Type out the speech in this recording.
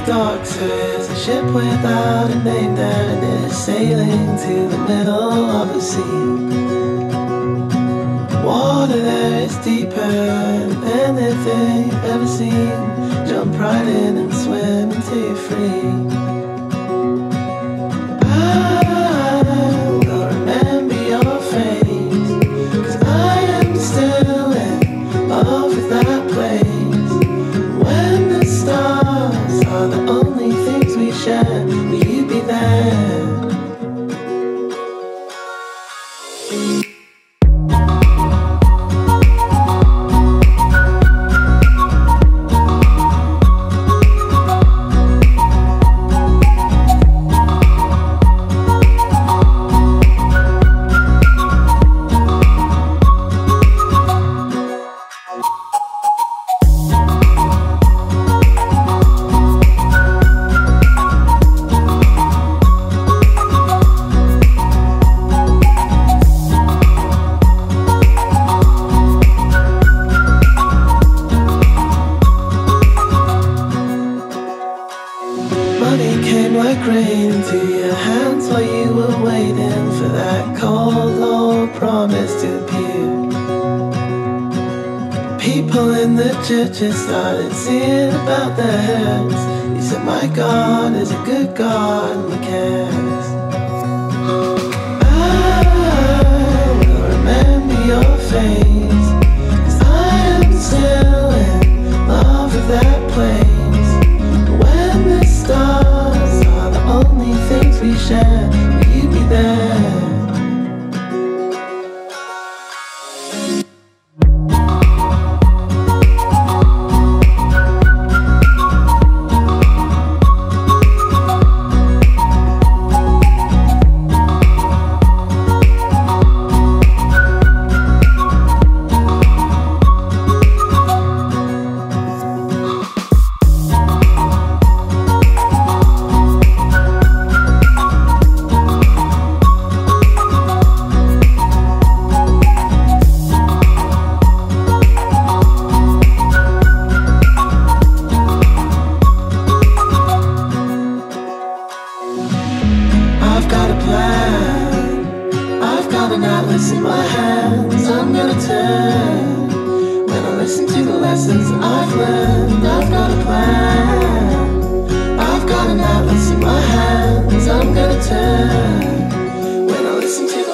docks, there's a ship without a name there, and it's sailing to the middle of the sea. Water there is deeper than anything you've ever seen. Jump right in and swim until you're free. I will remember your face, 'cause I am still in love with that place. When the stars are the only things we share, will you be there? Money came like rain to your hands while you were waiting for that cold Lord promise to appear. People in the churches started singing about their heads. You said, my God is a good God and He cares. I will remember your face, 'cause I am still in love with that place. When the stars are the only things we share, will you be there? I've got a plan, I've got an atlas in my hands. I'm gonna turn when I listen to the lessons I've learned. I've got a plan, I've got an atlas in my hands. I'm gonna turn when I listen to